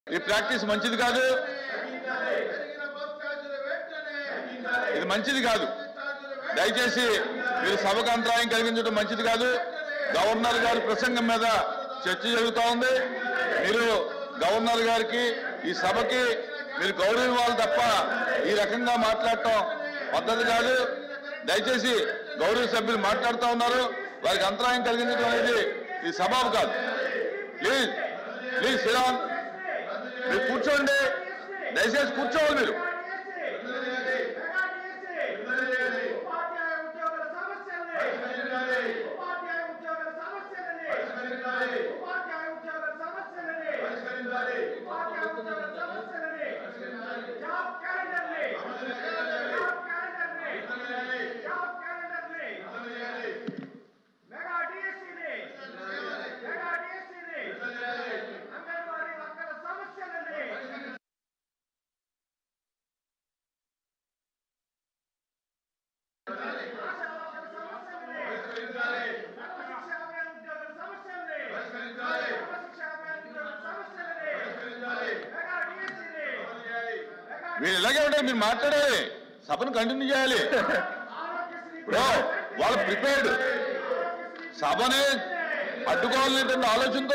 ఈ ప్రాక్టీస్ మంచిది కాదు, ఇది మంచిది కాదు. దయచేసి మీరు సభకు అంతరాయం కలిగించడం మంచిది కాదు. గవర్నర్ గారి ప్రసంగం మీద చర్చ జరుగుతూ ఉంది. మీరు గవర్నర్ గారికి ఈ సభకి మీరు గౌరవం ఇవ్వాలి తప్ప ఈ రకంగా మాట్లాడటం పద్ధతి కాదు. దయచేసి గౌరవ సభ్యులు మాట్లాడుతూ ఉన్నారు, వారికి అంతరాయం కలిగించడం అనేది ఈ సభ కాదు. ప్లీజ్ ప్లీజ్ శ్రీరామ్, మీరు కూర్చోండి, దయచేసి కూర్చోవాలి. మీరు మీరు ఇలాగే ఉంటారు, మీరు మాట్లాడాలి, సభను కంటిన్యూ చేయాలి. ఇప్పుడు వాళ్ళు ప్రిపేర్డ్ సభనే అడ్డుకోవాలనేటువంటి ఆలోచనతో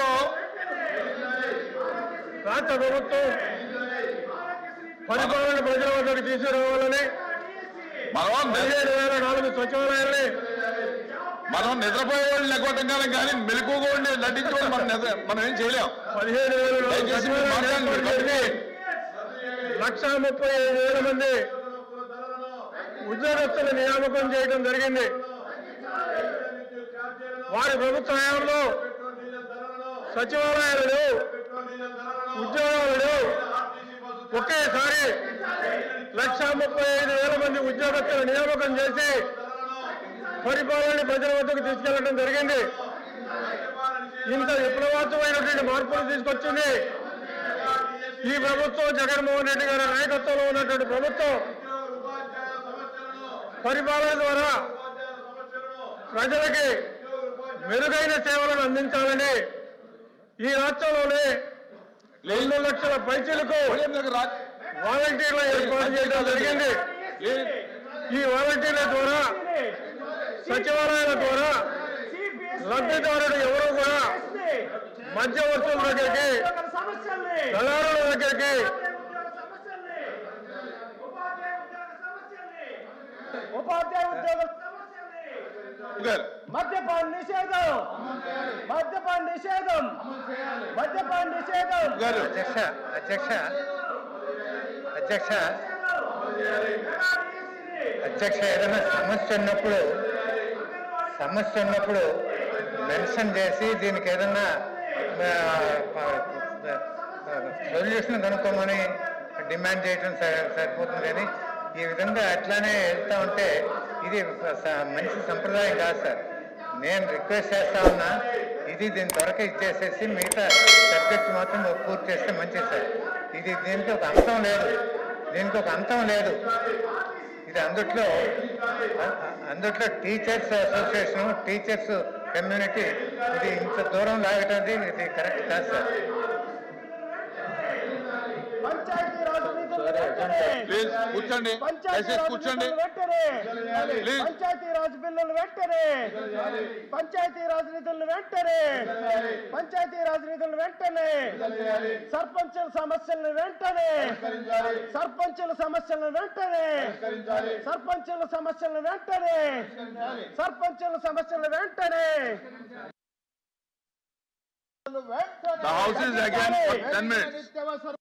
రాష్ట్ర ప్రభుత్వం పరిపాలన ప్రజల వద్దకు తీసుకురావాలని మనం 17,004 సచివాలయాల్ని మనం నిద్రపోయే వాళ్ళు లెక్కొట్టం కానీ మెలకుగా ఉండి నటించుకోవాలి. మనం ఏం చేయలేం. 1,35,000 మంది ఉద్యోగస్తుల నియామకం చేయడం జరిగింది. వారి ప్రభుత్వ హయాంలో సచివాలయాలు లేవు, ఉద్యోగాలు లేవు. ఒకేసారి 1,35,000 మంది ఉద్యోగస్తుల నియామకం చేసి పరిపాలన ప్రజల వద్దకు తీసుకెళ్లడం జరిగింది. ఇంత విప్లవాత్మకమైనటువంటి మార్పులు తీసుకొచ్చింది ఈ ప్రభుత్వం. జగన్మోహన్ రెడ్డి గారి నాయకత్వంలో ఉన్నటువంటి ప్రభుత్వం పరిపాలన ద్వారా ప్రజలకి మెరుగైన సేవలను అందించాలని ఈ రాష్ట్రంలోనే 2 లక్షల పైచీలకు వాలంటీర్లు ఏర్పాటు చేయడం జరిగింది. ఈ వాలంటీర్ల ద్వారా సచివాలయాల ద్వారా లబ్ధిదారుడు ఎవరు కూడా మధ్యవర్తుల దగ్గరికి, దళారుల దగ్గరికి మద్యపాన నిషేధం, మద్యపాన నిషేధం, మద్యపాన నిషేధం. అధ్యక్ష ఏదైనా సమస్య ఉన్నప్పుడు మెన్షన్ చేసి దీనికి ఏదన్నా సొల్యూషన్ కనుక్కోమని డిమాండ్ చేయడం సరిపోతుంది. కానీ ఈ విధంగా అట్లానే వెళ్తా ఉంటే ఇది మంచి సంప్రదాయం కాదు సార్. నేను రిక్వెస్ట్ చేస్తా ఉన్నా, దీని త్వరగా ఇచ్చేసేసి మిగతా సబ్జెక్ట్ మాత్రం పూర్తి చేస్తే మంచిది సార్. దీనికి ఒక అంతం లేదు. ఇది అందుట్లో టీచర్స్ అసోసియేషన్, టీచర్స్ కమ్యూనిటీ ఇది ఇంత దూరం లాగటది ఇది కరెక్ట్ కాదు సార్. కూర్చోండి, కూర్చోండి. పంచాయతీరాజ్ బిల్లులు వెంటనే, పంచాయతీరాజ్ నిధులను వెంటనే, పంచాయతీరాజ్ నిధులు వెంటనే, సర్పంచుల సమస్యలను వెంటనే, సర్పంచుల సమస్యలను వెంటనే, సర్పంచుల సమస్యలను వెంటనే, సర్పంచుల సమస్యలను వెంటనే. The house is again for 10 minutes.